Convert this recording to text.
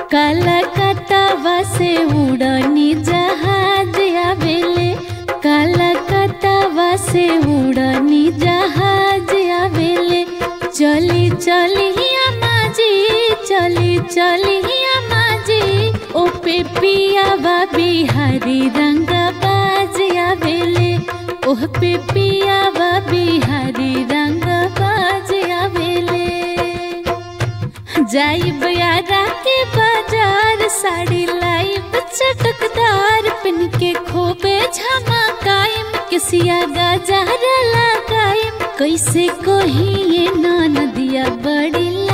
कलकत्ता से उड़नी जहाज आवेले, कलकत्ता से उड़नी जहाज आवेले। चली चली माजी, चली चली माजी, ओ पे पियावा बिहारी रंग बाज आवेले, ओह पे पियावा बिहारी रंग बाज आवेले। जाइब यारा के बाजार, साड़ी लाइब चटकदार, पिन के खोबे झमकाइम, किसिया गजार लगाइम। कैसे कोही ये नदिया बड़ी